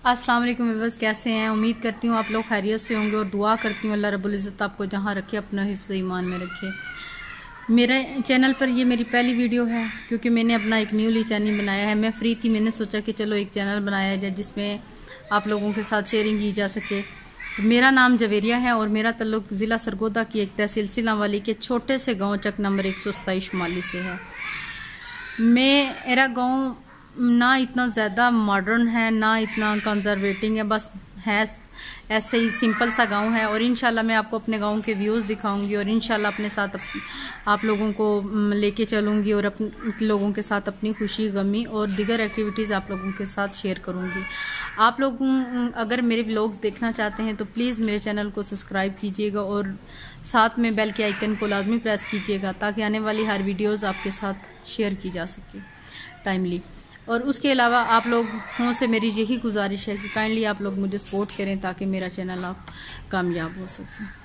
अस्सलाम वालेकुम व्यूअर्स, कैसे हैं? उम्मीद करती हूँ आप लोग खैरियत से होंगे और दुआ करती हूँ अल्लाह रब्बुल इज़्ज़त आपको जहाँ रखे अपना हिफ्ज़ ईमान में रखे। मेरे चैनल पर ये मेरी पहली वीडियो है क्योंकि मैंने अपना एक न्यूली चैनल बनाया है। मैं फ्री थी, मैंने सोचा कि चलो एक चैनल बनाया जाए जिसमें आप लोगों के साथ शेयरिंग की जा सके। तो मेरा नाम जवेरिया है और मेरा तल्लुक़ ज़िला सरगोदा की एक तहसील सिलांवाली के छोटे से गाँव चक नंबर 127 शुमाली से है। मेरा गाँव ना इतना ज़्यादा मॉडर्न है ना इतना कंजर्वेटिंग है, बस है ऐसे ही सिंपल सा गांव है। और इंशाल्लाह मैं आपको अपने गांव के व्यूज़ दिखाऊंगी और इंशाल्लाह अपने साथ आप लोगों को लेके चलूंगी और लोगों के साथ अपनी खुशी गमी और दीगर एक्टिविटीज़ आप लोगों के साथ शेयर करूंगी। आप लोग अगर मेरे व्लॉग्स देखना चाहते हैं तो प्लीज़ मेरे चैनल को सब्सक्राइब कीजिएगा और साथ में बेल के आइकन को लाजमी प्रेस कीजिएगा ताकि आने वाली हर वीडियोज़ आपके साथ शेयर की जा सके टाइमली। और उसके अलावा आप लोगों से मेरी यही गुजारिश है कि काइंडली आप लोग मुझे सपोर्ट करें ताकि मेरा चैनल आप कामयाब हो सके।